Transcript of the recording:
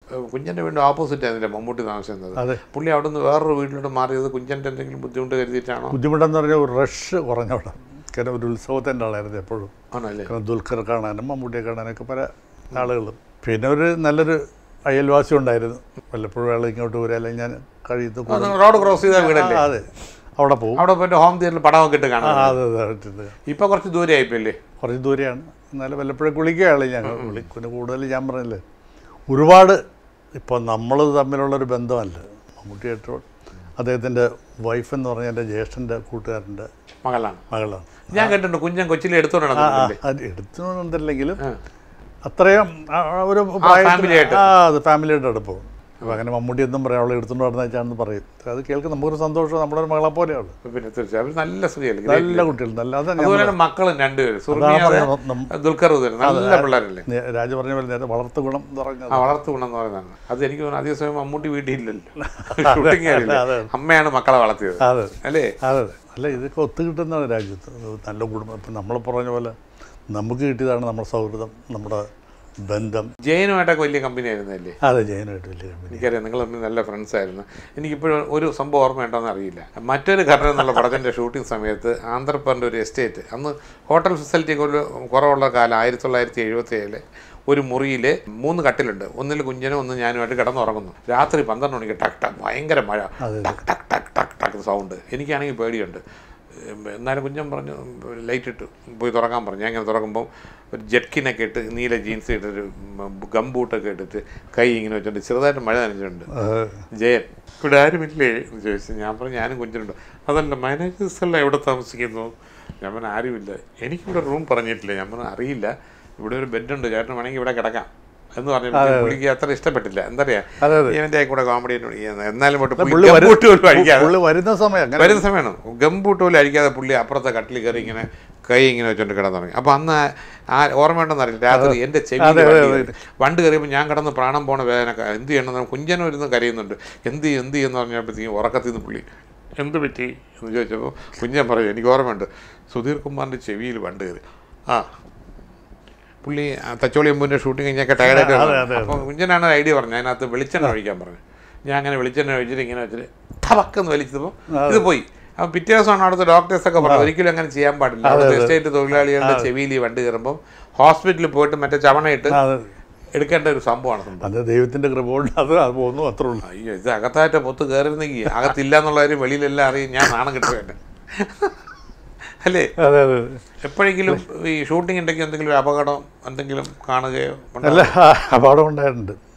കുഞ്ഞൻ്റെ വീണ്ടും ഓപ്പോസിറ്റ് ആയിരുന്നില്ല മമ്മൂട്ടി താമസിക്കുന്നത്. പുള്ളി അവിടെ നിന്ന് വേറൊരു വീട്ടിലോട്ട് മാറിയത് കുഞ്ഞൻ്റെ എന്തെങ്കിലും ബുദ്ധിമുട്ട് കരുതിയിട്ടാണോ? ബുദ്ധിമുട്ടെന്ന് പറഞ്ഞാൽ ഒരു റഷ് കുറഞ്ഞവിടെ, കാരണം ഒരു ഉത്സവത്തിൻ്റെ ആളായിരുന്നു എപ്പോഴും. ആണല്ലേ? കാരണം ദുൽഖർ കാണാനും മമ്മൂട്ടിയെ കാണാനൊക്കെ പല ആളുകളും. പിന്നെ ഒരു നല്ലൊരു അയൽവാസി ഉണ്ടായിരുന്നു, വല്ലപ്പോഴും ആൾ ഇങ്ങോട്ട് വരിക, അല്ലെങ്കിൽ ഞാൻ കഴിയുന്ന റോഡ് ക്രോസ് ചെയ്ത വീടല്ലേ? അതെ, അവിടെ പോകും. അവിടെ പോയിട്ട് ഹോം തിയേറ്ററിൽ പടമൊക്കെ ഇട്ട് കാണാം. അതെ അതെ. ഇപ്പോൾ കുറച്ച് ദൂരെ ആയിപ്പോയില്ലേ? കുറച്ച് ദൂരെയാണ്, എന്നാലും വല്ലപ്പോഴും കുളിക്കുകയാണ് ഞങ്ങൾ. പിന്നെ കൂടുതൽ ഞാൻ പറഞ്ഞില്ലേ, ഒരുപാട് ഇപ്പോൾ നമ്മൾ തമ്മിലുള്ളൊരു ബന്ധമല്ല. മമ്മൂട്ടിയായിട്ട് അദ്ദേഹത്തിൻ്റെ വൈഫ് എന്ന് പറഞ്ഞാൽ എൻ്റെ ജ്യേഷ്ഠൻ്റെ കൂട്ടുകാരൻ്റെ മകളാണ്. ഞാൻ കേട്ടിട്ടുണ്ട് കുഞ്ഞൻ കൊച്ചിലെ എടുത്തോണ്ടാണ്. അത് എടുത്തോണ്ടെങ്കിലും അത്രയും ഒരു അത് ഫാമിലിയായിട്ട് അടുപ്പം. അപ്പോൾ അങ്ങനെ മമ്മൂട്ടി എന്നും പറയും, അവളെ എടുത്തുകൊണ്ട് നടന്നു വെച്ചാണെന്ന് പറയും. അത് കേൾക്കും നമുക്കൊരു സന്തോഷം, നമ്മുടെ ഒരു മകളെ പോലെയാണ്. പിന്നെ തീർച്ചയായും നല്ല നല്ല കുട്ടികൾ, നല്ല മക്കളും രണ്ടുപേരും നല്ല പിള്ളേരല്ലേ. രാജു പറഞ്ഞ പോലെ നേരത്തെ വളർത്തു ഗുണം എന്ന് പറഞ്ഞത്. വളർത്തു ഗുണം എന്ന് പറയുന്നതാണ്. അത് എനിക്ക് തോന്നുന്നു അതേ സമയം മമ്മൂട്ടി വീട്ടിലില്ലല്ലോ, അമ്മയാണ് മക്കളെ വളർത്തിയത്. അതെ അല്ലേ? അതെ. അല്ല, ഇതൊക്കെ ഒത്തു കിട്ടുന്നതാണ് രാജ്യത്ത്. നല്ല കുടുംബം. ഇപ്പം നമ്മൾ പറഞ്ഞ പോലെ നമുക്ക് കിട്ടിയതാണ് നമ്മുടെ സൗഹൃദം, നമ്മുടെ ബന്ധം. ജയനുമായിട്ടൊക്കെ വലിയ കമ്പനി ആയിരുന്നല്ലേ? അതെ, ജയനുമായിട്ട് വലിയ കമ്പനി. എനിക്കറിയാം, നിങ്ങൾ തമ്മിൽ നല്ല ഫ്രണ്ട്സ് ആയിരുന്നു. എനിക്കിപ്പോഴും ഒരു സംഭവം ഓർമ്മയുണ്ടോയെന്ന് അറിയില്ല. മറ്റൊരു ഘട്ടം എന്നുള്ള പടത്തിൻ്റെ ഷൂട്ടിംഗ് സമയത്ത് ആന്ധ്രപ്പറിൻ്റെ ഒരു എസ്റ്റേറ്റ്, അന്ന് ഹോട്ടൽ ഫെസിലിറ്റിയൊക്കെ ഒരു കുറവുള്ള കാലം, 1977 ഒരു മുറിയിൽ 3 കട്ടിലുണ്ട്. ഒന്നിൽ കുഞ്ഞനും ഒന്ന് ഞാനുമായിട്ട് കിടന്നുറങ്ങുന്നു. രാത്രി 12 മണിക്ക് ടക്ക് ടക്ക് ഭയങ്കര മഴ, ടക്ക് ടക്ക് ടക്ക് ടക്ക് ടക്ക് സൗണ്ട്. എനിക്കാണെങ്കിൽ പേടിയുണ്ട്. എന്നാലും കുഞ്ഞൻ പറഞ്ഞു ലൈറ്റ് ഇട്ട് പോയി തുറക്കാൻ പറഞ്ഞു. ഞാൻ ഇങ്ങനെ തുറക്കുമ്പോൾ ഒരു ജെറ്റ്കിനൊക്കെ ഇട്ട് നീല ജീൻസ് ഇട്ടിട്ട് ഗംബൂട്ടൊക്കെ ഇട്ടിട്ട് കൈ ഇങ്ങനെ വെച്ചിട്ട് ചെറുതായിട്ട് മഴ നനഞ്ഞിട്ടുണ്ട്. ജയൻ, ഇവിടെ ആരുമില്ലേ എന്ന് ചോദിച്ചു. ഞാൻ പറഞ്ഞു ഞാനും കുഞ്ഞിനുണ്ട്. അതല്ല, മാനേജേഴ്സെല്ലാം എവിടെ താമസിക്കുന്നു? ഞാൻ പറഞ്ഞു ആരുമില്ല. എനിക്കിവിടെ റൂം പറഞ്ഞിട്ടില്ല. ഞാൻ പറഞ്ഞു അറിയില്ല, ഇവിടെ ഒരു ബെഡുണ്ട്, ചേട്ടൻ വേണമെങ്കിൽ ഇവിടെ കിടക്കാം എന്ന് പറഞ്ഞപ്പോൾ പുള്ളിക്ക് അത്ര ഇഷ്ടപ്പെട്ടില്ല. എന്താ പറയാ, ഇവൻ്റെ കൂടെ കോമഡി എന്നാലും വരുന്ന സമയമാണ് ഗംബൂട്ട് പോലും അഴിക്കാതെ പുള്ളി അപ്പുറത്തെ കട്ടിൽ കയറി ഇങ്ങനെ കൈ ഇങ്ങനെ വെച്ചോണ്ട് കിടന്നു തുടങ്ങി. അപ്പോൾ അന്ന് ഓർമ്മയുണ്ടെന്ന് അറിയില്ല, രാത്രി എൻ്റെ ചെവി വണ്ട് കയറിയപ്പോൾ ഞാൻ കിടന്ന് പ്രാണം പോണ വേദന. എന്ത് ചെയ്യണം, കുഞ്ഞനും ഇരുന്ന് കരയുന്നുണ്ട്. എന്ത് എന്ന് പറഞ്ഞപ്പോഴത്തേക്കും ഉറക്കത്തിൽ നിന്ന് പുള്ളി എന്ത് പറ്റി എന്ന് ചോദിച്ചപ്പോൾ കുഞ്ഞൻ പറയും, എനിക്ക് ഓർമ്മയുണ്ട്, സുധീർ കുമാറിൻ്റെ ചെവിയിൽ വണ്ട് കയറി. പുള്ളി തച്ചോളി അമ്പൂൻ്റെ ഷൂട്ടിങ് കഴിഞ്ഞൊക്കെ ടയർഡായിട്ട്. അപ്പോൾ കുഞ്ഞനാണ് ഐഡിയ പറഞ്ഞത്, അതിനകത്ത് വെളിച്ചെണ്ണ ഒഴിക്കാൻ പറഞ്ഞു. ഞാൻ അങ്ങനെ വെളിച്ചെണ്ണ ഒഴിച്ചിട്ട് ഇങ്ങനെ വെച്ചിട്ട് ടവക്കെന്ന് വലിച്ചപ്പോൾ ഇത് പോയി. അപ്പോൾ പിറ്റേ ദിവസമാണ് അവിടുത്തെ ഡോക്ടേഴ്സൊക്കെ പറഞ്ഞു ഒരിക്കലും അങ്ങനെ ചെയ്യാൻ പാടില്ല. അവിടുത്തെ എസ്റ്റേറ്റ് തൊഴിലാളികളുടെ ചെവിയിൽ വണ്ട് കയറുമ്പോൾ ഹോസ്പിറ്റലിൽ പോയിട്ട് മറ്റേ ചവണയിട്ട് എടുക്കേണ്ട ഒരു സംഭവമാണ്. അത് ദൈവത്തിൻ്റെ കൃപ കൊണ്ട് അത് പോകുന്നു, അത്രേ ഉള്ളൂ. അയ്യോ, ഇത് അകത്തായിട്ട് പൊത്ത് കയറുന്നെങ്കിൽ അകത്തില്ല എന്നുള്ള കാര്യം വെളിയിലെല്ലാം അറിയും. ഞാൻ നാണം കിട്ടുക അല്ലേ? അതെ അതെ. എപ്പോഴെങ്കിലും ഈ ഷൂട്ടിംഗ് ഉണ്ടെങ്കിൽ എന്തെങ്കിലും ഒരു അപകടം എന്തെങ്കിലും കാണുകയോ? അല്ല, അപകടം ഉണ്ടായിട്ടുണ്ട്.